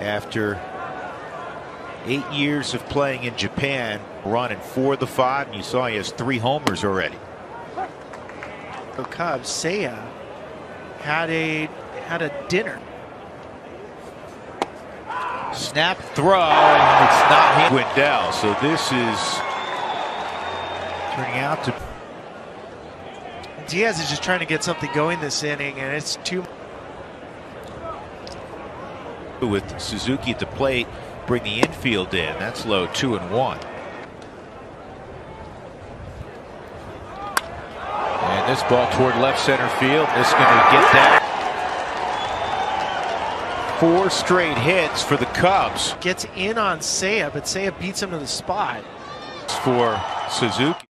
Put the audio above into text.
after 8 years of playing in Japan, running 4 of the 5, and you saw he has 3 homers already. The Cubs, Seiya had a dinner. Snap throw, and it's not hit. Wendell, so this is turning out to. Diaz is just trying to get something going this inning, and it's too. With Suzuki at the plate, bring the infield in. That's low, 2-1. And this ball toward left center field. This is going to get that. 4 straight hits for the Cubs. Gets in on Seiya, but Seiya beats him to the spot. For Suzuki.